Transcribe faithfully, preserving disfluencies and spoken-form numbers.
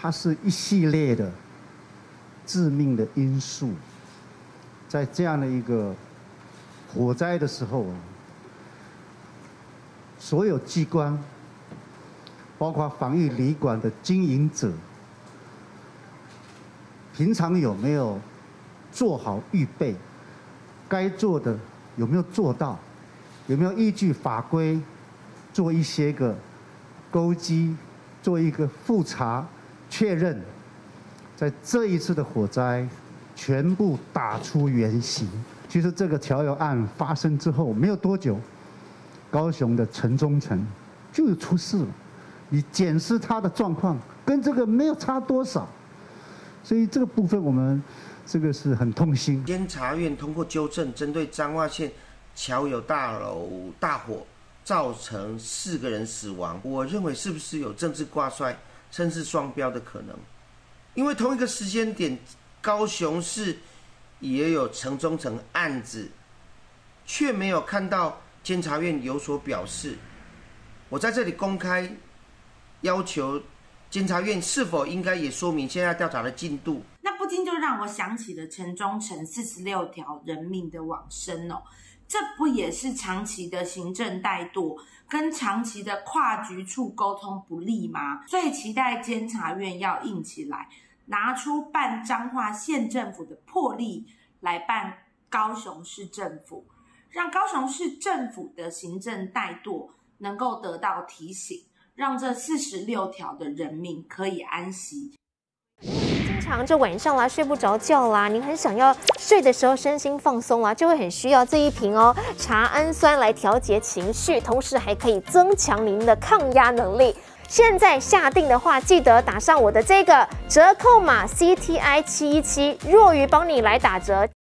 它是一系列的致命的因素，在这样的一个火灾的时候，所有机关，包括防疫旅馆的经营者，平常有没有做好预备？该做的有没有做到？有没有依据法规做一些个勾稽，做一个复查确认？在这一次的火灾，全部打出原形。其实这个桥油案发生之后没有多久，高雄的城中城就有出事了。你检视它的状况，跟这个没有差多少。所以这个部分我们这个是很痛心。 监察院通过纠正，针对彰化县桥油大楼大火造成四个人死亡，我认为是不是有政治挂帅，甚至双标的可能？因为同一个时间点，高雄市也有城中城案子，却没有看到监察院有所表示。我在这里公开要求监察院是否应该也说明现在调查的进度。 那不禁就让我想起了城中城四十六条人命的往生哦，这不也是长期的行政怠惰跟长期的跨局处沟通不力吗？最期待监察院要硬起来，拿出办彰化县政府的魄力来办高雄市政府，让高雄市政府的行政怠惰能够得到提醒，让这四十六条的人命可以安息。 经常这晚上啦睡不着觉啦，您很想要睡的时候身心放松啦，就会很需要这一瓶哦茶氨酸来调节情绪，同时还可以增强您的抗压能力。现在下定的话，记得打上我的这个折扣码 C T I 七一七，若愚帮你来打折。